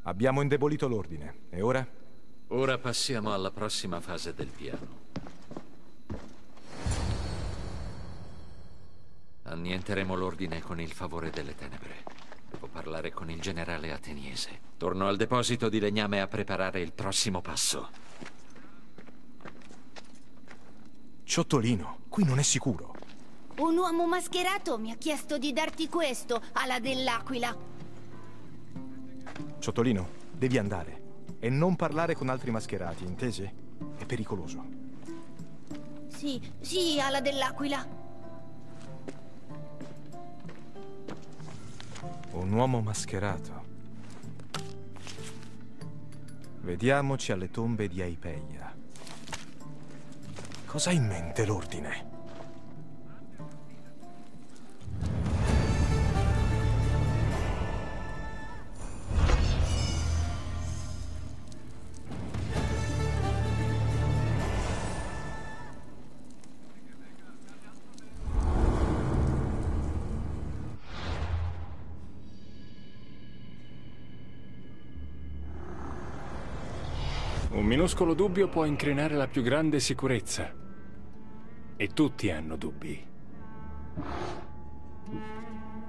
Abbiamo indebolito l'ordine. E ora? Ora passiamo alla prossima fase del piano. Annienteremo l'ordine con il favore delle tenebre. Devo parlare con il generale ateniese. Torno al deposito di legname a preparare il prossimo passo. Ciottolino, qui non è sicuro. Un uomo mascherato mi ha chiesto di darti questo, ala dell'aquila. Ciottolino, devi andare. E non parlare con altri mascherati, intesi? È pericoloso. Sì, ala dell'aquila. Un uomo mascherato. Vediamoci alle tombe di Aipeia. Cosa ha in mente l'ordine? Un minuscolo dubbio può incrinare la più grande sicurezza. E tutti hanno dubbi.